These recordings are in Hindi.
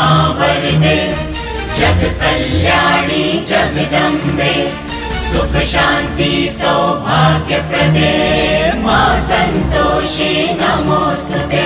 मां वरदे जग कल्याणी जगदम्बे सुख शांति सौभाग्य प्रदे मां संतोषी नमोस्तुते।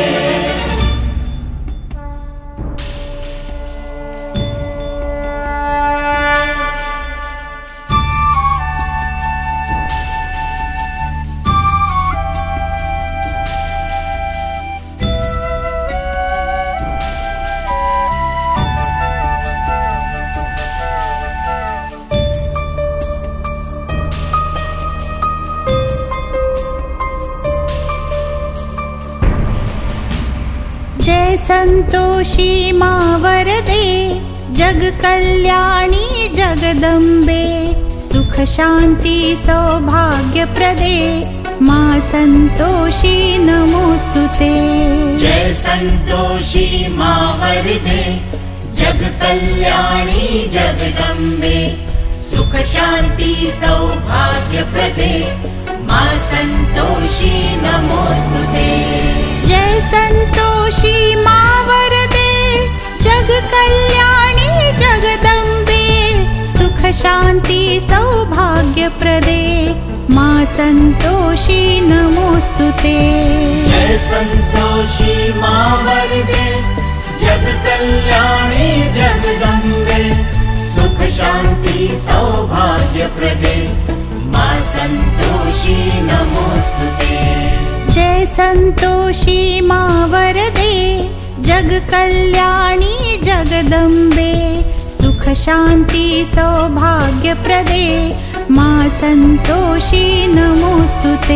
जय संतोषी मां वरदे जग कल्याणी जगदम्बे सुख शांति सौभाग्य प्रदे मां संतोषी नमोस्तुते। जय संतोषी मां वरदे जग कल्याणी जगदम्बे सुख शांति सौभाग्य प्रदे मां संतोषी नमोस्तुते। जय संतोषी मां वरदे जग कल्याणी जगदम्बे सुख शांति सौभाग्य प्रदे मां संतोषी नमोस्तुते। जय संतोषी मां वरदे जग कल्याणी जगदम्बे सुख शांति सौभाग्य प्रदे मां संतोषी नमोस्तुते। जय संतोषी मां वरदे जग कल्याणी जगदम्बे सुख शांति सौभाग्य प्रदे मां संतोषी नमोस्तुते।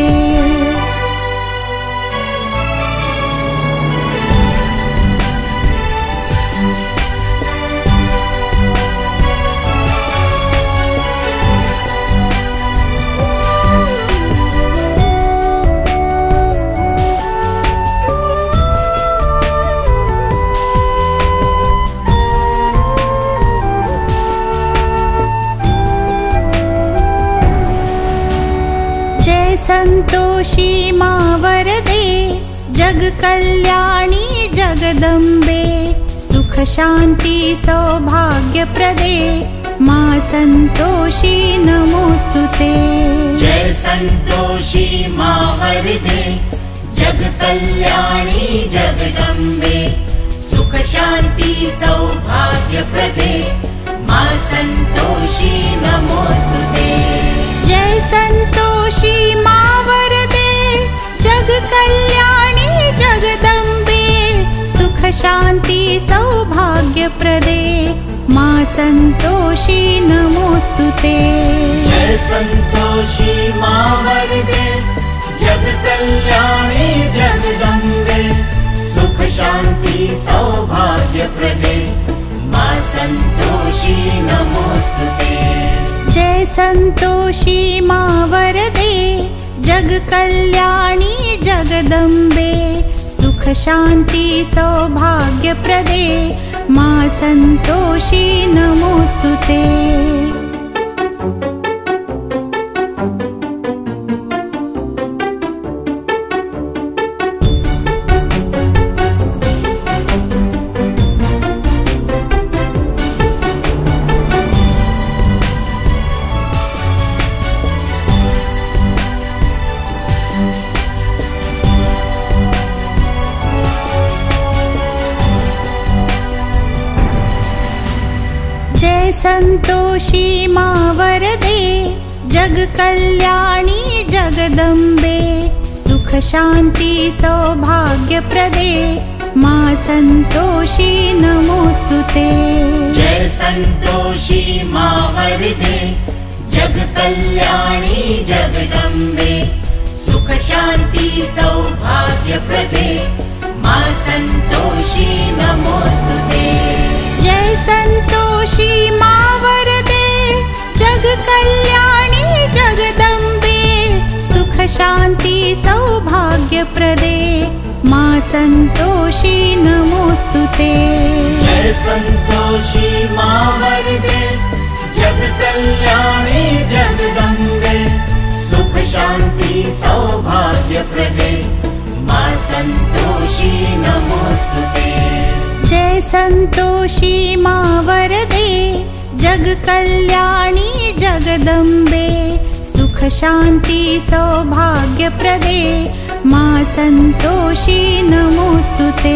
संतोषी मां वरदे जग कल्याणी जगदम्बे सुख शांति सौभाग्य प्रदे मां संतोषी नमोस्तुते। जय संतोषी मां वरदे जग कल्याणी जगदम्बे सुख शांति सौभाग्य प्रदे मां संतोषी नमोस्तुते। जय संतोषी मां वरदे जग कल्याणी जगदम्बे सुख शांति सौभाग्य प्रदे मां संतोषी नमोस्तुते। जय संतोषी मां वरदे जग कल्याणी जगदम्बे सुख शांति सौभाग्य प्रदे मां संतोषी नमोस्तुते। जय संतोषी मां वरदे जग कल्याणी जगदम्बे सुख शांति सौभाग्य प्रदे मां संतोषी नमोस्तुते। जय संतोषी मां वरदे जग कल्याणी जगदम्बे सुख शांति सौभाग्य प्रदे मां संतोषी नमोस्तुते। जय संतोषी मां वरदे जग कल्याणी जगदम्बे सुख शांति सौभाग्य प्रदे मां संतोषी नमोस्तुते। जय संतोषी मां वरदे जग कल्याणी जगदम्बे सुख शांति सौभाग्य प्रदे मां संतोषी नमोस्तुते। जय संतोषी मां वरदे जग कल्याणी जगदम्बे सुख शांति सौभाग्य प्रदे मां संतोषी नमोस्तुते। जय संतोषी जग कल्याणी जगदम्बे सुख शांति सौभाग्य प्रदे मां संतोषी नमोस्तुते।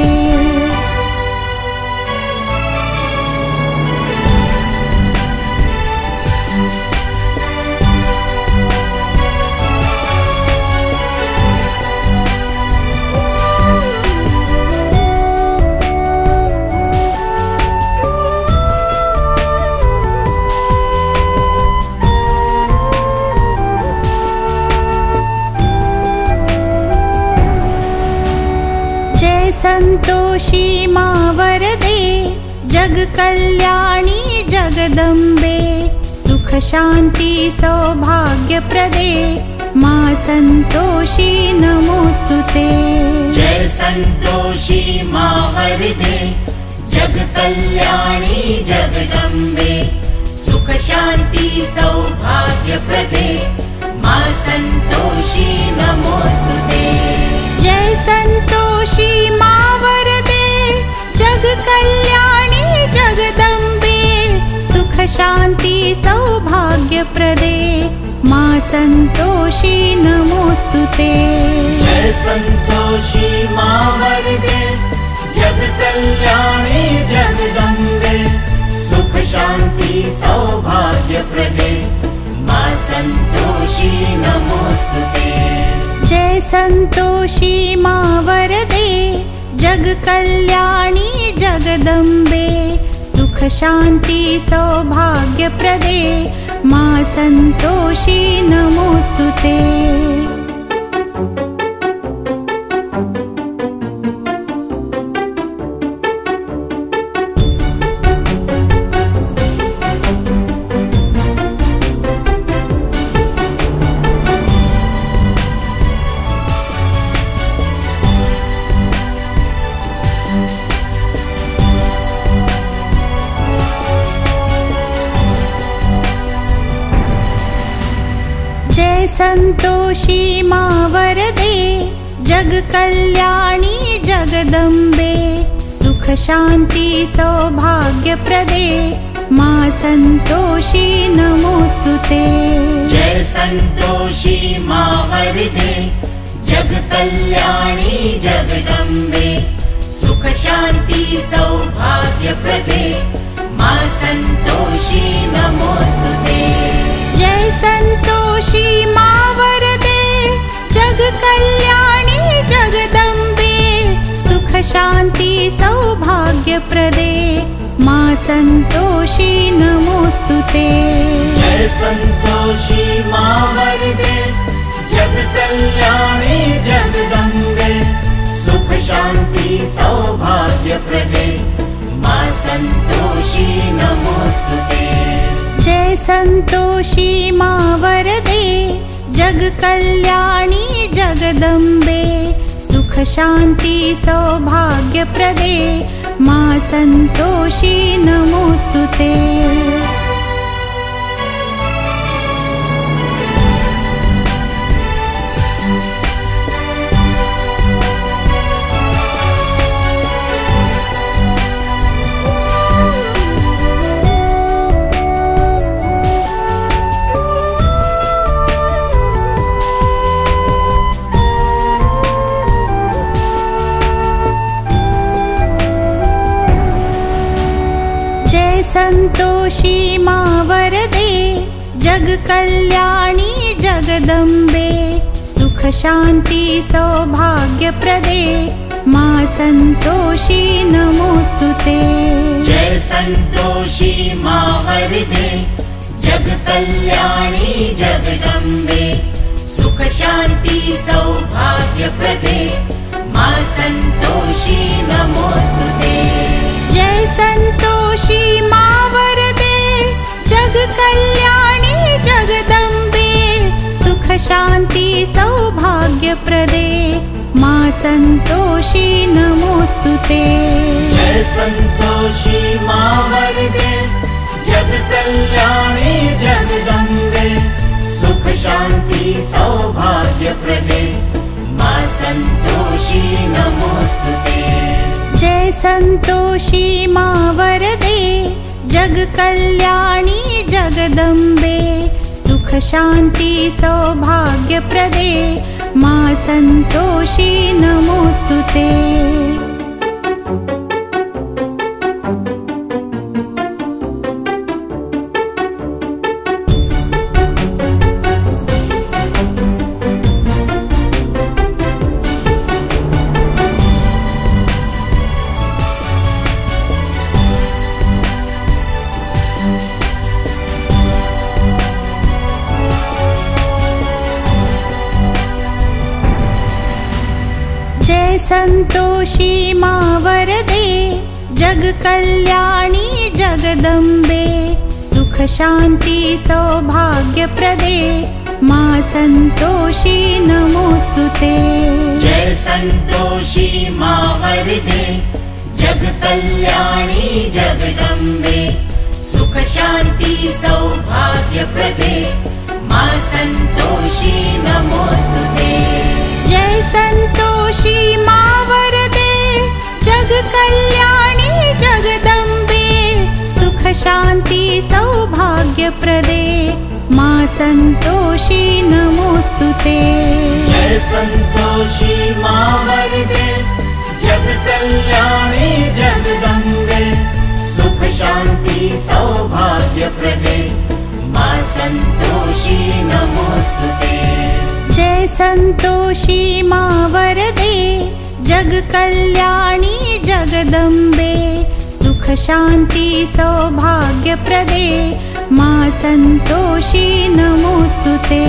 संतोषी मां वरदे जग कल्याणी जगदम्बे सुख शांति सौभाग्य प्रदे मां संतोषी नमोस्तुते। जय संतोषी मां वरदे जग कल्याणी जगदम्बे सुख शांति सौभाग्य प्रदे मां संतोषी नमोस्तुते। जय संतोषी मां वरदे जग कल्याणी जगदम्बे सुख शांति सौभाग्य प्रदे मां संतोषी नमोस्तुते। जय संतोषी मां वरदे जग कल्याणी जगदम्बे सुख शांति सौभाग्य प्रदे मां संतोषी नमोस्तुते। जय संतोषी मां वरदे जग कल्याणी जगदम्बे सुख शांति सौभाग्य प्रदे मां संतोषी नमोस्तुते। जय संतोषी मां वरदे जग कल्याणी जगदम्बे सुख शांति सौभाग्य प्रदे मां संतोषी नमोस्तुते। जय संतोषी मां वरदे जग कल्याणी जगदम्बे सुख शांति सौभाग्य प्रदे मां संतोषी नमोस्तुते। जय संतोषी मां वरदे जग कल्याणी जगदम्बे सुख शांति सौभाग्य प्रदे मां संतोषी नमोस्तुते। जय संतोषी मां वरदे जग कल्याणी जगदम्बे सुख शांति सौभाग्य प्रदे मां संतोषी नमोस्तुते। जय संतोषी मां वरदे जग कल्याणी जगदम्बे सुख शांति सौभाग्य प्रदे मां संतोषी नमोस्तुते। संतोषी मां वरदे जग कल्याणी जगदम्बे सुख शांति सौभाग्य प्रदे मां संतोषी नमोस्तुते। जय संतोषी मां वरदे जग कल्याणी जगदम्बे सुख शांति सौभाग्य प्रदे मां संतोषी नमोस्तुते। जय संतोषी मां वरदे जग कल्याणी जगदम्बे सुख शांति सौभाग्य प्रदे मां संतोषी नमोस्तुते। जय संतोषी मां वरदे जग कल्याणी जगदम्बे सुख शांति सौभाग्य प्रदे मां संतोषी नमोस्तुते। जय संतोषी मां वरदे जग कल्याणी जगदम्बे सुख शांति सौभाग्य प्रदे मां संतोषी नमोस्तुते। जय संतोषी मां वरदे जग कल्याणी जगदम्बे सुख शांति सौभाग्य प्रदे मां संतोषी नमोस्तुते। जय संतोषी मां वरदे जग कल्याणी जगदम्बे सुख शांति सौभाग्य प्रदे मां संतोषी नमोस्तुते। जय संतोषी मां वरदे जग कल्याणी जगदम्बे सुख शांति सौभाग्य प्रदे मां संतोषी नमोस्तुते। जय संतोषी मां वरदे जग कल्याणी जगदम्बे सुख शांति सौभाग्य प्रदे मां संतोषी नमोस्तुते। जय संतोषी मां वरदे जग कल्याणी जगदम्बे सुख शांति सौभाग्य प्रदे मां संतोषी नमोस्तुते।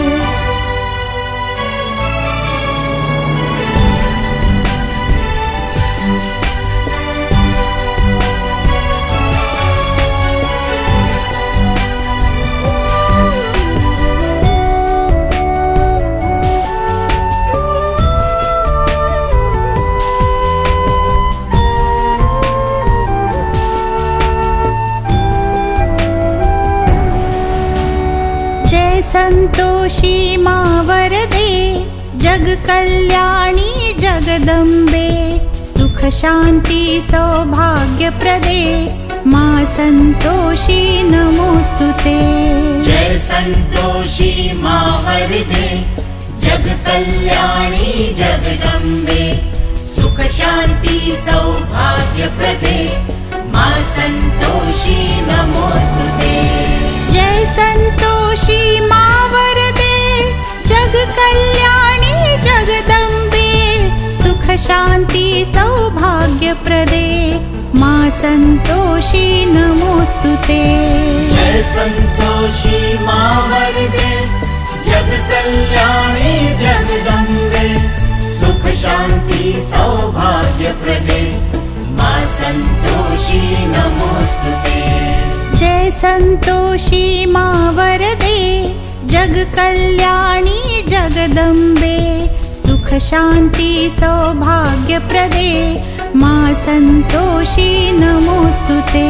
संतोषी मां वरदे जग कल्याणी जगदम्बे सुख शांति सौभाग्य प्रदे मां संतोषी नमोस्तुते। जय संतोषी मां वरदे जग कल्याणी जगदम्बे सुख शांति सौभाग्य प्रदे मां संतोषी नमोस्तुते। जय संतोषी मां वरदे जग कल्याणी जगदम्बे सुख शांति सौभाग्य प्रदे मां संतोषी नमोस्तुते। जय संतोषी मां वरदे जग कल्याणी जगदम्बे सुख शांति सौभाग्य प्रदे मां संतोषी नमोस्तुते। जय संतोषी मां वरदे जग कल्याणी जगदम्बे सुख शांति सौभाग्य प्रदे मां संतोषी नमोस्तुते।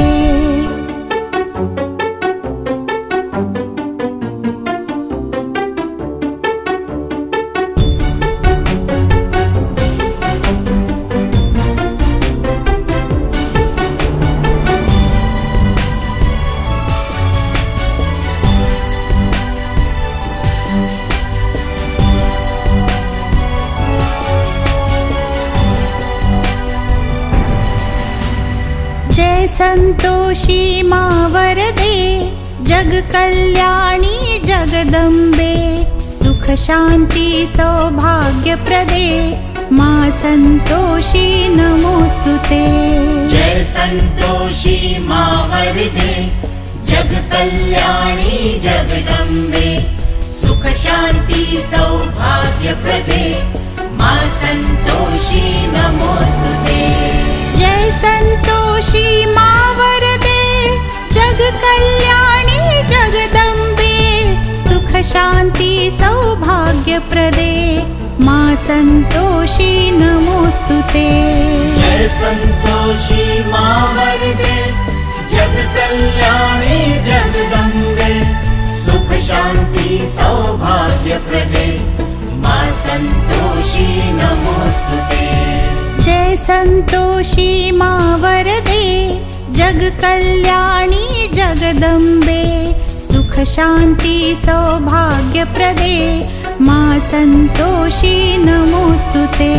जय संतोषी मां वरदे जग कल्याणी जगदम्बे सुख शांति सौभाग्य प्रदे मां संतोषी नमोस्तुते। जय संतोषी मां वरदे जग कल्याणी जगदम्बे सुख शांति सौभाग्य प्रदे मां संतोषी नमोस्तुते। जय संतोषी मां वरदे जग कल्याणी जगदम्बे सुख शांति सौभाग्य प्रदे मां संतोषी नमोस्तुते। जय संतोषी मां वरदे जग कल्याणी जगदम्बे सुख शांति सौभाग्य प्रदे मां संतोषी नमोस्तुते। जय संतोषी मां वरदे जग कल्याणी जगदम्बे सुख शांति सौभाग्य प्रदे मां संतोषी नमोस्तुते।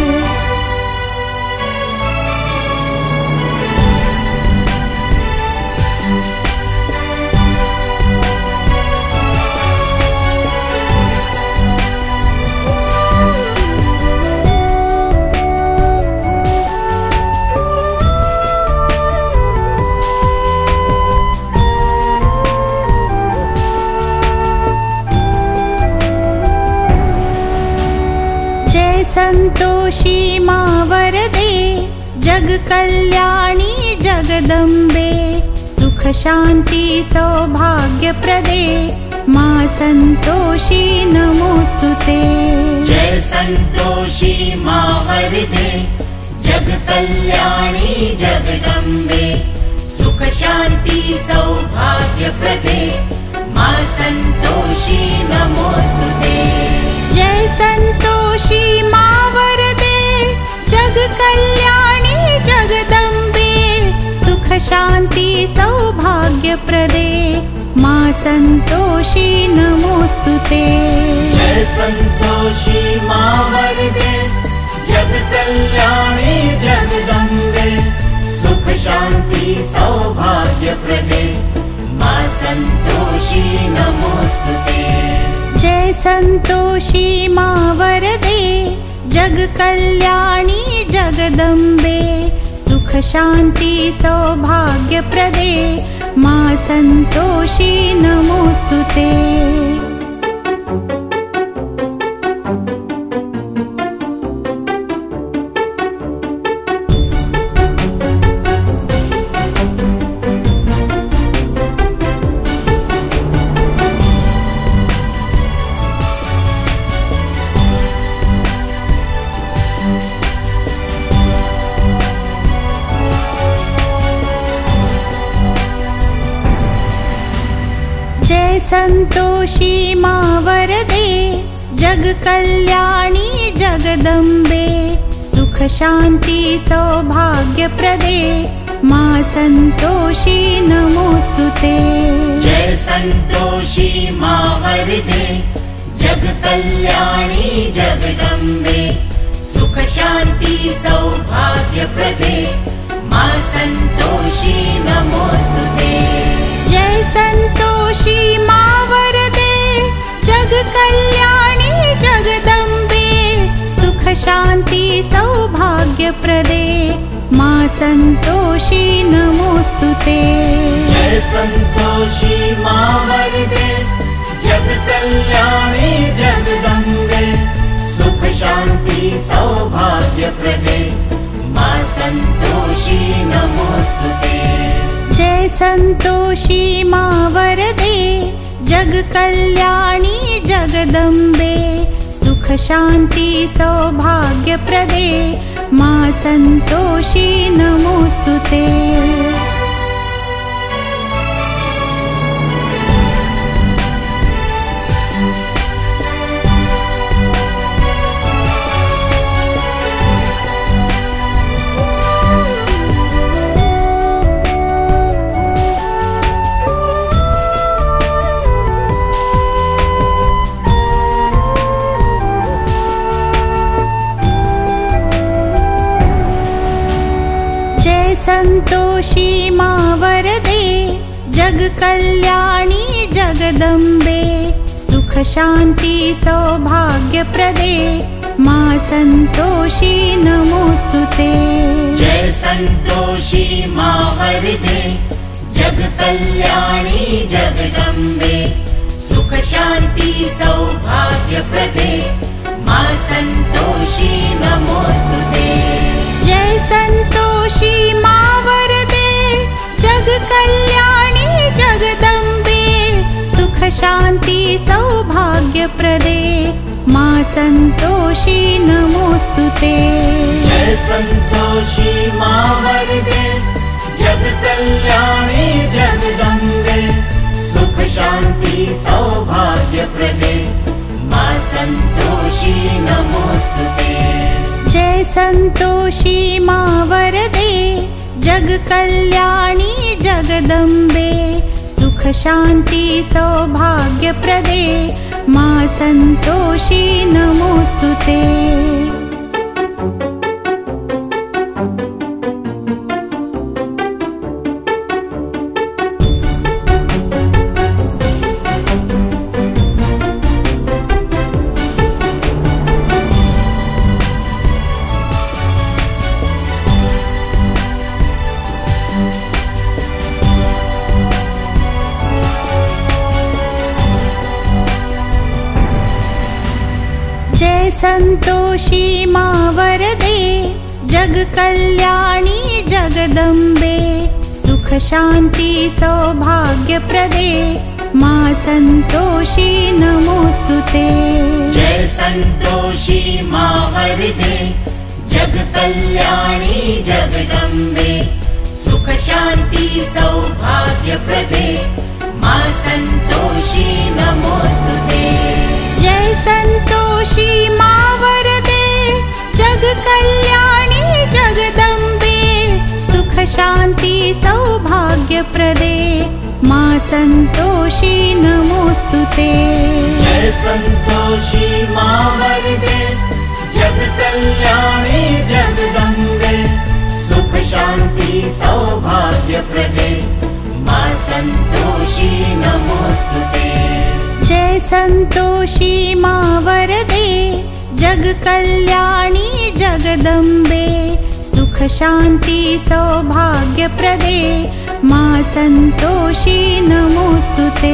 संतोषी मां वरदे जग कल्याणी जगदम्बे सुख शांति सौभाग्य प्रदे मां संतोषी नमोस्तुते। जय संतोषी मां वरदे जग कल्याणी जगदम्बे सुख शांति सौभाग्य प्रदे मां संतोषी नमोस्तुते। जय संतोषी मां वरदे जग कल्याणी जगदम्बे सुख शांति सौभाग्य प्रदे मां संतोषी नमोस्तुते। जय संतोषी मां वरदे जग कल्याणी जगदम्बे सुख शांति सौभाग्य प्रदे मां संतोषी नमोस्तुते। जय संतोषी मां वरदे जग कल्याणी जगदम्बे सुख शांति सौभाग्य प्रदे मां संतोषी नमोस्तुते। जय संतोषी मां वरदे जग कल्याणी जगदम्बे सुख शांति सौभाग्य प्रदे मां संतोषी नमोस्तुते। जय संतोषी मां वरदे जग कल्याणी जगदम्बे सुख शांति सौभाग्य प्रदे मां संतोषी नमोस्तुते। जय संतोषी मां वरदे जग कल्याणी जगदम्बे सुख शांति सौभाग्य प्रदे मां संतोषी नमोस्तुते। जय संतोषी मां वरदे जग कल्याणी जगदम्बे सुख शांति सौभाग्य प्रदे मां संतोषी नमोस्तुते। जय संतोषी मां वरदे जग कल्याणी जगदम्बे सुख शांति सौभाग्य प्रदे मां संतोषी नमोस्तुते। संतोषी मां वरदे जग कल्याणी जगदम्बे सुख शांति सौभाग्य प्रदे मां संतोषी नमोस्तुते। जय संतोषी मां वरदे जग कल्याणी जगदम्बे सुख शांति सौभाग्य प्रदे मां संतोषी नमोस्तुते। जय संतोषी मां वरदे जग कल्याणी जगदम्बे सुख शांति सौभाग्य प्रदे मां संतोषी नमोस्तुते। जय संतोषी मां वरदे जग कल्याणी जगदम्बे सुख शांति सौभाग्य प्रदे मां संतोषी नमोस्तुते। जय संतोषी मां वरदे जग कल्याणी जगदम्बे सुख शांति सौभाग्य प्रदे मां संतोषी नमोस्तुते। जय संतोषी मां वरदे जग कल्याणी जगदम्बे सुख शांति सौभाग्य प्रदे मां संतोषी नमोस्तुते। जय संतोषी मां वरदे जग कल्याणी जगदम्बे सुख शांति सौभाग्य प्रदे मां संतोषी नमोस्तुते। जय संतोषी मां वरदे जग कल्याणी जगदम्बे सुख शांति सौभाग्य प्रदे मां संतोषी नमोस्तुते। जय संतोषी मां वरदे जग कल्याणी जगदम्बे सुख शांति सौभाग्य प्रदे मां संतोषी नमोस्तुते। जय संतोषी मां वरदे जग कल्याणी जगदम्बे सुख शांति सौभाग्य प्रदे मां संतोषी नमोस्तुते।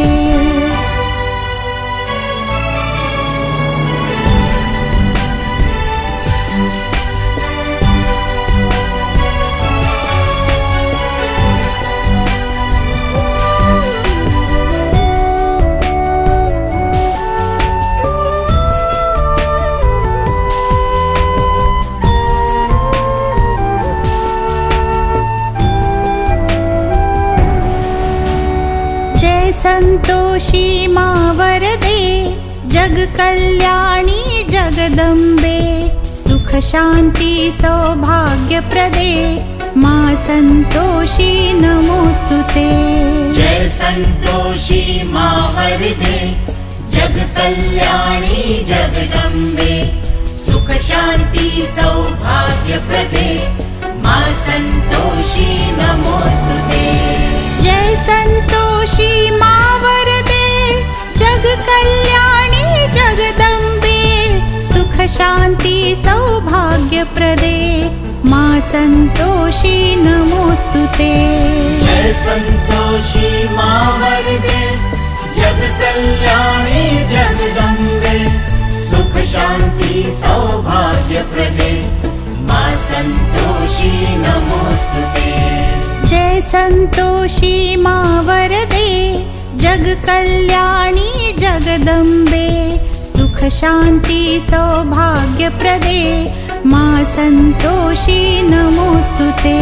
संतोषी मां वरदे जग कल्याणी जगदम्बे सुख शांति सौभाग्य प्रदे मां संतोषी नमोस्तुते। जय संतोषी मां वरदे जग कल्याणी जगदम्बे सुख शांति सौभाग्य प्रदे मां संतोषी नमोस्तुते। जय संतोषी मां वरदे जग कल्याणी जगदम्बे सुख शांति सौभाग्य प्रदे मां संतोषी नमोस्तुते। जय संतोषी मां वरदे जग कल्याणी जगदम्बे सुख शांति सौभाग्य प्रदे मां संतोषी नमोस्तुते। जय संतोषी मां वरदे जग कल्याणी जगदम्बे सुख शांति सौभाग्य प्रदे मां संतोषी नमोस्तुते।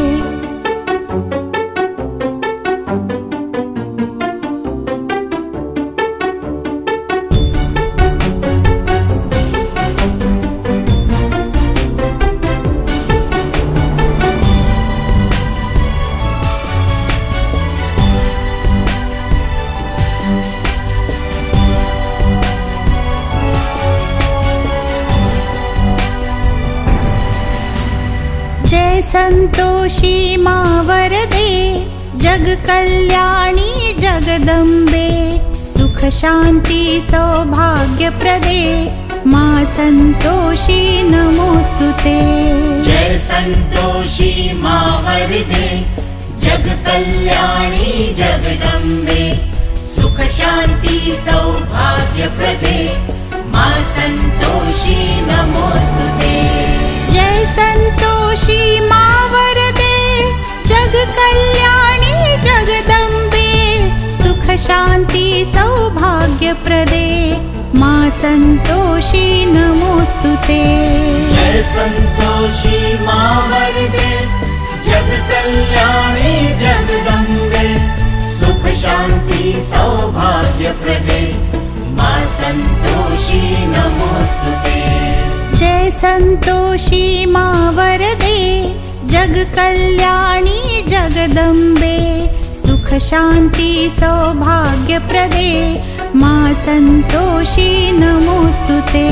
जय संतोषी मां वरदे जग कल्याणी जगदम्बे सुख शांति सौभाग्य प्रदे मां संतोषी नमोस्तुते। जय संतोषी मां वरदे जग कल्याणी जगदम्बे सुख शांति सौभाग्य प्रदे मां संतोषी नमोस्तुते। जय संतोषी मां वरदे जग कल्याणी जगदम्बे सुख शांति सौभाग्य प्रदे मां संतोषी नमोस्तुते। जय संतोषी मां वरदे जग कल्याणी जगदम्बे सुख शांति सौभाग्य प्रदे मां संतोषी नमोस्तुते। जय संतोषी मां वरदे जग कल्याणी जगदम्बे सुख शांति सौभाग्य प्रदे मां संतोषी नमोस्तुते।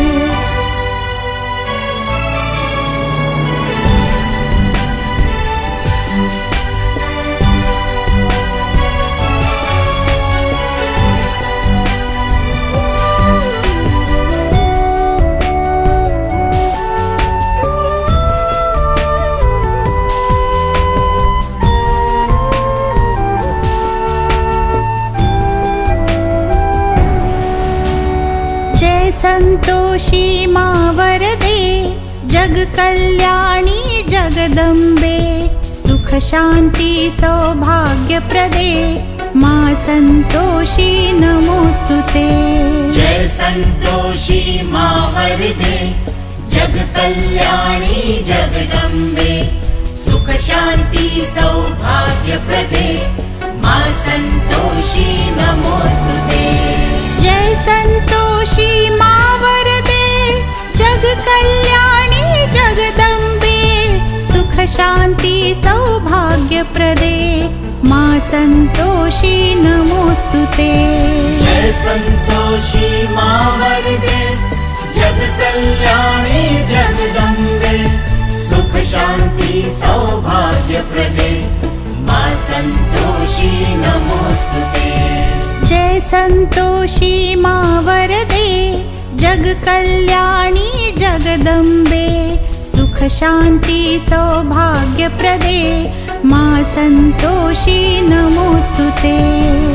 संतोषी मां वरदे जग कल्याणी जगदम्बे सुख शांति सौभाग्य प्रदे मां संतोषी नमोस्तुते। जय संतोषी मां वरदे जग कल्याणी जगदम्बे सुख शांति सौभाग्य प्रदे मां संतोषी नमोस्तुते। जय संतोषी मां वरदे जग कल्याणी जगदम्बे सुख शांति सौभाग्य प्रदे मां संतोषी नमोस्तुते। जय संतोषी मां वरदे जग कल्याणी जगदम्बे सुख शांति सौभाग्य प्रदे मां संतोषी नमोस्तुते। जय संतोषी मां वरदे जग कल्याणी जगदम्बे सुख शांति सौभाग्य प्रदे मां संतोषी नमोस्तुते।